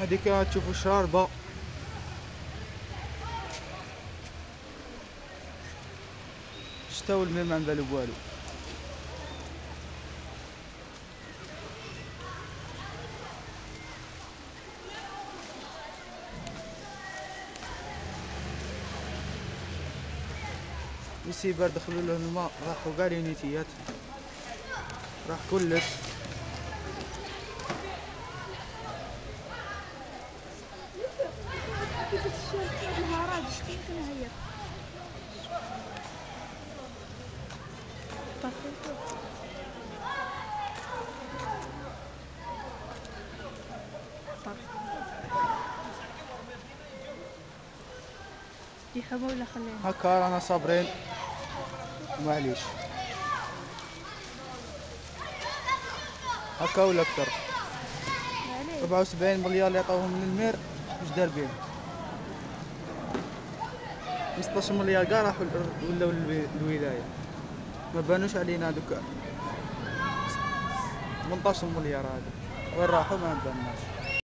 هذيك تشوفوا شاربة. شتا والماء ما نبالو بوالو. السيبار دخلوا له الماء، راحوا كاع لينيتيات، راح كلش. يخبوا ولا خلينا هكا رانا صابرين معليش، هكا ولا اكثر. 74 مليار اللي عطاوهم للمير واش دار بهم؟ 15 مليار كاع راحوا ولاو للولايه، ما بانوش علينا دوك 18 مليار هذا وين راحوا ما باناش.